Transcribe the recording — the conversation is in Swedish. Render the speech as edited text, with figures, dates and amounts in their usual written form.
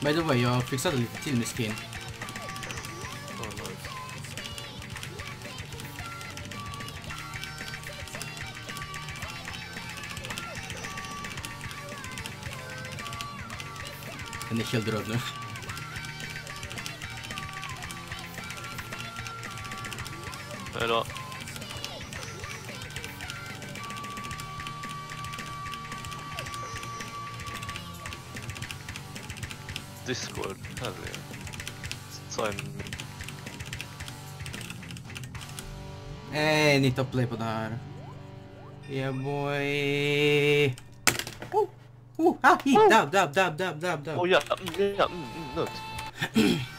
By the way, jag fixade lite till med skin. Oh, nice. Den är helt röd nu. Hejdå. Discord, här är det. Sign. Ni tar play på det här. Yeah boy. Dab. Oh ja, nöt.